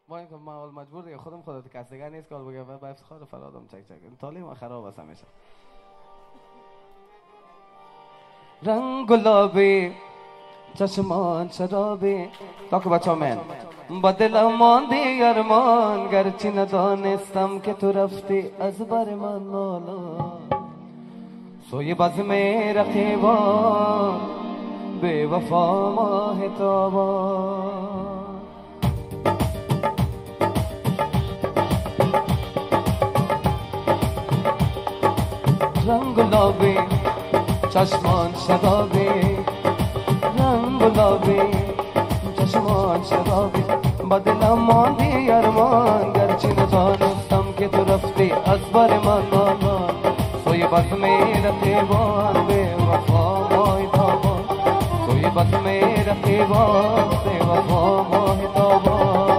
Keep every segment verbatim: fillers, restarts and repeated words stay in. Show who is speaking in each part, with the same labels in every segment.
Speaker 1: با اینکه ما مجبور دیگه خودم خودت کس دیگه نیست که بگه با افتخار فرهادم چک چک طالی ما خراب است همیشه. رنگ گلابی چشمان شرابی تا که بچه من با دلم ماندی ارمان گرچه ندانستم که تو رفتی از بر من نالا سوی بزم رقیبان بے وفا ماه تابان رنگ گلابی چشمان شرابی رنگ گلابی چشمان شرابی با دلم ماندی ارمان گرچه ندانستم که تو رفتی از بر من نالا سوی بزم رقیبان بے وفا ماه تابان سوی بزم رقیبان بے وفا ماه تابان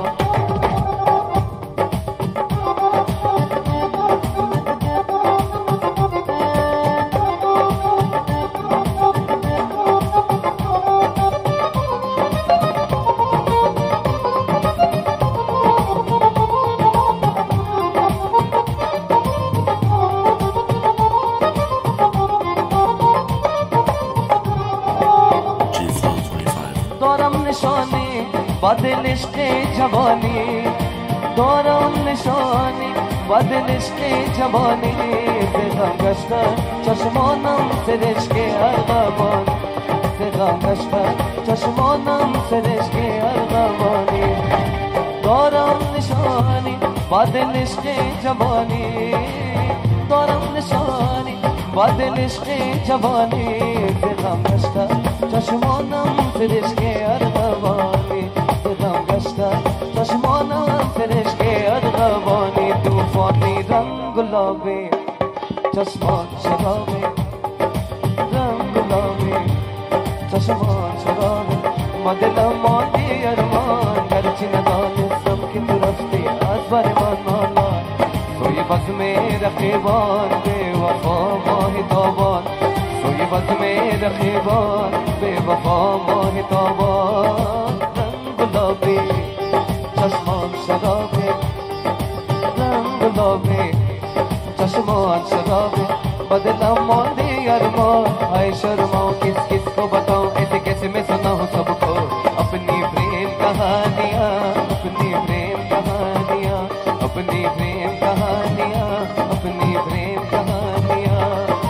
Speaker 1: بدل عشق جوانی دارم نشانی بدل عشق جوانی زدم گشتن چشمانم سرشک ارغوانی زدم گشتن چشمانم سرشک ارغوانی دارم نشانی بدل عشق جوانی دارم نشانی بدل عشق جوانی زدم گشتن چشمانم سرشک ارغوانی چشمانم فرشک ارغوانی توفانی رنگ گلابی چشمان شرابی رنگ گلابی چشمان شرابی ما دلم ماندی ارمان گرچه ندانستم که تو رفتی از بر من نالا سوی بزم رقیبان بے وفا ماه تابان سوی بزم رقیبان بے وفا ماه تابان گلابی چشمان شرابی رنگ گلابی چشمان شرابی بدلم ماندی ارمان ای شرماؤں کس کس کو بتاؤں ایسے کیسے میں سناؤں سب کو اپنی پریم کہانیاں اپنی پریم کہانیاں اپنی پریم کہانیاں اپنی پریم کہانیاں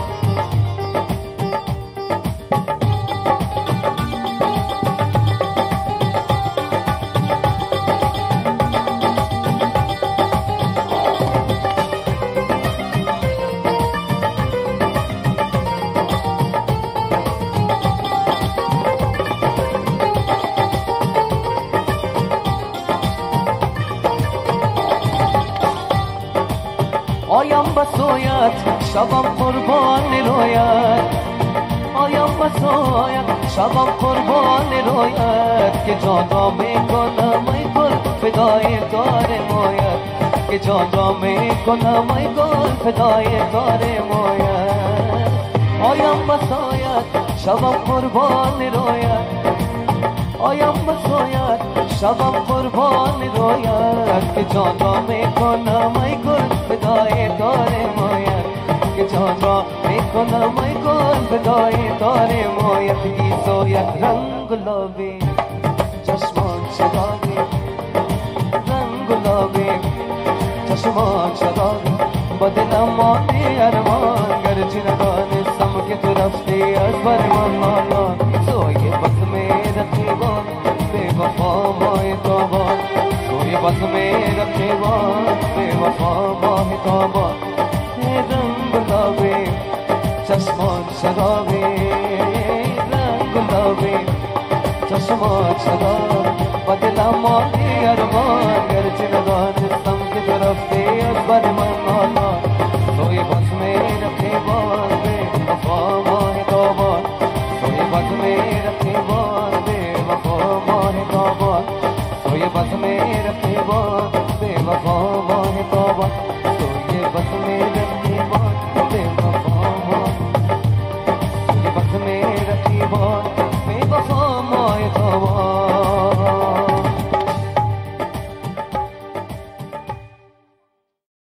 Speaker 1: آیم بسویت شبم قربان رویت آیم بسویت شبم قربان رویت که جان را میکنم ای گل فدای کار مویت که جان را میکنم ای گل فدای کار مویت آیم بسویت شبم قربان رویت آیم بسویت شبم قربان رویت که جان را میکنم ای گل فدای کار مویت که جان را میکنم ای گل فدای کار مویت ای سویت رنگ گلابی چشمان شرابی رنگ گلابی چشمان شرابی با دلم ماندی ارمان گرچه ندانستم که تو رفتی از بر من نالا سوی بزم رقیبان بے وفا ماه تابان سوی بزم رقیبان بے وفا ماه تابان رنگ گلابی چشمان شرابی رنگ گلابی چشمان شرابی با دلم ماندی ارمان گرچه ندانستم که تو رفتی از بر من نالا سوی بزم رقیبان بے وفا ماه تابان سوی بزم رقیبان بے وفا ماه تابان سوی بزم رقیبان